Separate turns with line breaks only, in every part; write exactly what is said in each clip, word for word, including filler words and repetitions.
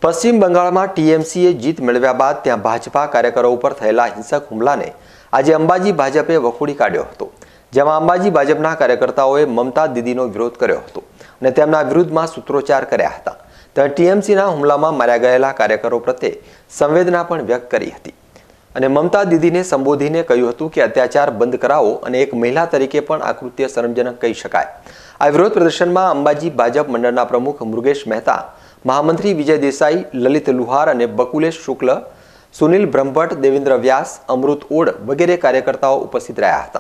પશ્ચિમ બંગાળમાં ટીએમસીએ જીત મેળવ્યા બાદ ત્યાં ભાજપા કાર્યકરો ઉપર થયેલા હિંસક હુમલાને આજે અંબાજી ભાજપે વખોડી કાઢ્યો હતો, જેમાં અંબાજી ભાજપના કાર્યકર્તાઓએ મમતા દીદીનો વિરોધ કર્યો હતો અને તેમના વિરુદ્ધમાં સૂત્રોચ્ચાર કર્યા હતા। ત્યારે ટીએમસીના હુમલામાં માર્યા ગયેલા કાર્યકરો પ્રત્યે સંવેદના પણ વ્યક્ત કરી હતી અને મમતા દીદીને સંબોધીને કહ્યું હતું કે અત્યાચાર બંધ કરાવો અને એક મહિલા તરીકે પણ આ કૃત્ય શરમજનક કહી શકાય। આ વિરોધ પ્રદર્શનમાં અંબાજી ભાજપ મંડળના પ્રમુખ મુરુગેશ મહેતા, महामंत्री विजय देसाई, ललित लुहार और बकुलेश शुक्ल, सुनील ब्रह्मभट्ट, देवेंद्र व्यास, अमृत ओड वगैरह कार्यकर्ताओं उपस्थित रहा था।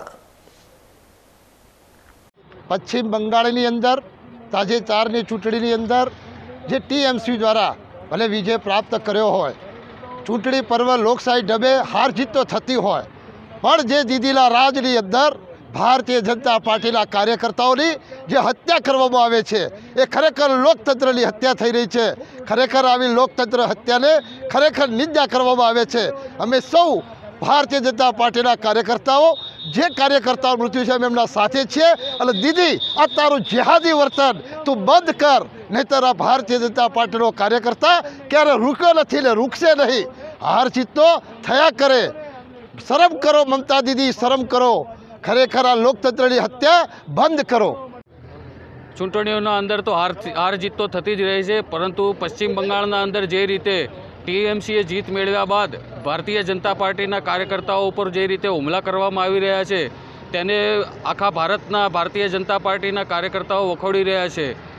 पश्चिम बंगाळनी अंदर ताजेतारनी चूंटणीनी अंदर जे टीएमसी द्वारा भले विजय प्राप्त कर्यो होय, चूंटणी पर्व लोकशाही ढबे हार जीत तो थती होय, पण जे दीदीला राजनी अंदर भारतीय जनता पार्टी कार्यकर्ताओं जे हत्या करवामां आवे छे ए खरेखर लोकतंत्रनी हत्या थई रही है। खरेखर आवी लोकतंत्र हत्या ने खरेखर निंदा करवामां आवे छे। अमे सौ भारतीय जनता पार्टी कार्यकर्ताओं जे कार्यकर्ताओं मृत्यु छे एमना साथे छे अने दीदी आ तारुं जिहादी वर्तन तू बंद कर, नहींतर आ भारतीय जनता पार्टी कार्यकर्ता क्यारे रूक्यो नथी ने रूकशे नहीं। हार जीत तो थया करे। शरम करो ममता दीदी, शरम करो। खरेखर आ लोकतंत्रनी हत्या बंद करो।
चूंटणीओना अंदर तो हार हार जीत तो थती ज रही है, परंतु पश्चिम बंगाळना अंदर जे रीते टीएमसीए जीत मेळव्या बाद भारतीय जनता पार्टीना कार्यकर्ताओं पर जे रीते हुमला करवामां आवी रह्या छे तेने आखा भारतना भारतीय जनता पार्टीना कार्यकर्ताओं वखोड़ी रह्या छे।